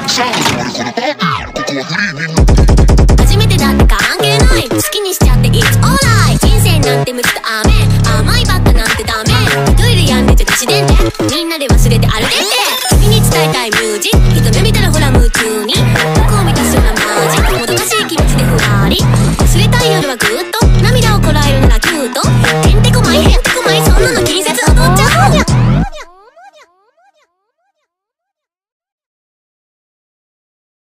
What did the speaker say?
さあ始まるこのパーティー、ここはフリーみんな初めてだって関係ない、好きにしちゃって It's alright。 人生なんて難しい